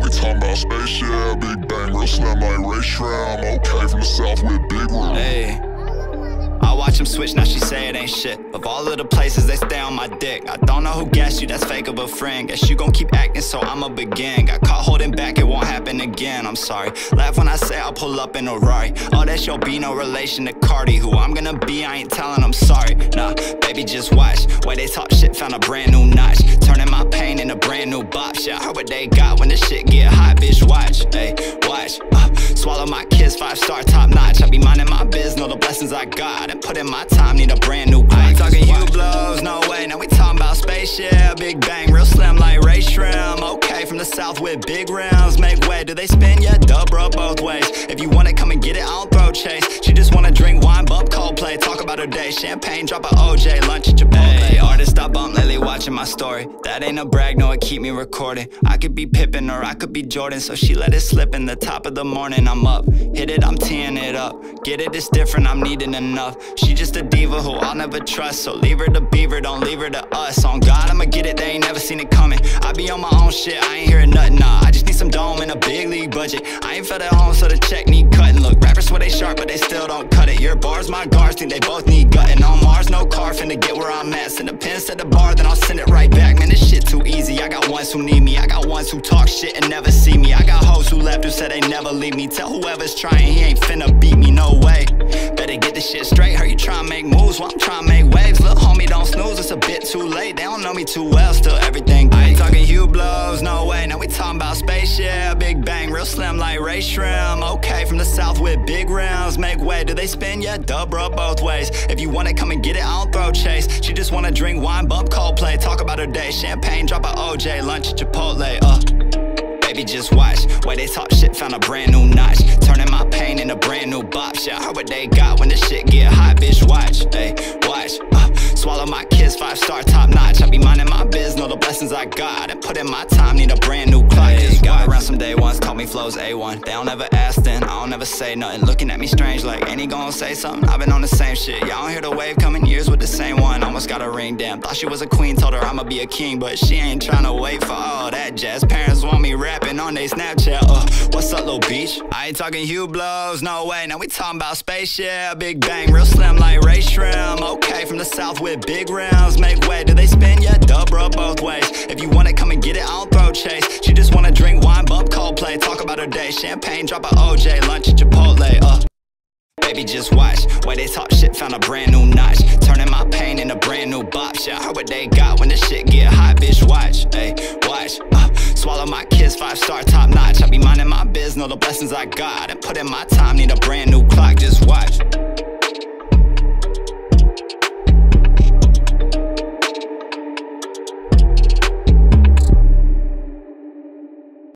we talking about space, yeah. Big bang, real slim like Ray Shrimp. Okay, from the south with big room. Hey, I watch them switch, now she say it ain't shit. Of all of the places they stay on my dick, I don't know who gassed you, that's fake of a friend. Guess you gon' keep acting, so I'ma begin. Got caught holding back, it won't happen again, I'm sorry. Laugh when I say I'll pull up in a Rari. Oh, that show be no relation to Cardi. Who I'm gonna be, I ain't telling I'm sorry. Nah, baby, just watch. Way they talk shit, found a brand new notch. Turning my pain into brand new bops. Yeah, I heard what they got when the shit get hot, bitch, watch. Hey, watch. Swallow my kiss, 5-star, top notch. I be minding my biz, know the blessings I got. And put in my time, need a brand new clock. I ain't talking you blows, no way. Now we talking about space, yeah. Big bang, real slim like Ray Shrimp. Okay, from the south with big rims. Make way, do they spin? Yeah, duh, bro, both ways. If you want it, come and get it, I don't throw chase. She just wanna drink wine, bump Coldplay. Talk about her day, champagne, drop a OJ. Lunch at Chipotle. Hey, artist, I bump lately, watching my story. That ain't a brag, no, it keep me recording. I could be Pippen or I could be Jordan, so she let it slip in the top of the morning. I'm up, hit it, I'm teeing it up. Get it, it's different, I'm needing enough. She just a diva who I'll never trust, so leave her to Beaver, don't leave her to us. On God, I'ma get it, they ain't never seen it coming. I be on my own shit, I ain't hearing nothing, nah. I just need some dome and a big league budget. I ain't felt at home, so the check need cutting. Look, rappers swear they sharp, but they still don't cut it. Your bars, my guards, think they both need gutting. On Mars, no car, finna get where I'm at. Send a pin, set the bar, then I'll send it right back. Man, this shit too easy, I got ones who need me. I got ones who talk shit and never see me. I got hoes who left who said they never leave me. Tell whoever's trying, he ain't finna beat me, no way. Better get this shit straight, heard you tryna make moves, well I'm tryna make waves. Little homie, don't snooze, it's a bit too late. They don't know me too well, still everything great. I ain't talking you blows, no way, now we talking about space, yeah. Big bang, real slim like Ray Shrimp. Okay, from the south with big rims. Make way, do they spin? Yeah, duh, bro, both ways. If you want it, come and get it, I don't throw chase. She just wanna drink wine, bump Coldplay. Talk about her day, champagne, drop a OJ. Lunch at Chipotle, baby, just watch. Way they talk shit, found a brand new notch. Turning my pain into brand new bops. Yeah, I heard what they got when the shit get hot, bitch, watch. Hey, watch. Swallow my kiss, 5-star, top notch. I be minding my biz, know the blessings I got. And put in my time, need a brand new clock. Hey, got around some day ones, taught me flows A1. They don't ever ask then, I don't ever say nothing. Looking at me strange like, ain't he gonna say something? I've been on the same shit, y'all don't hear the wave coming years with the same one. Almost got a ring, damn, thought she was a queen. Told her I'ma be a king, but she ain't tryna wait for all that jazz. Parents want me rapping on they Snapchat, what's up, little beach? I ain't talking you blows, no way, now we talking about space, yeah. Big bang, real slim like Ray Shrimp. Okay, from the south with big rims. Make way, do they spin? Yeah, duh, bro, both ways. If you want it, come and get it, I don't throw chase. She just wanna drink wine, bump Coldplay. Talk about her day, champagne, drop a OJ. Lunch at Chipotle, baby, just watch. Way they talk shit, found a brand new notch. Turning my pain into brand new bops. Yeah, I heard what they got when the shit get hot, bitch, watch. Hey, watch. Swallow my kiss, 5-star, top notch. I be minding my biz, know the blessings I got. And put in my time, need a brand new clock, just watch.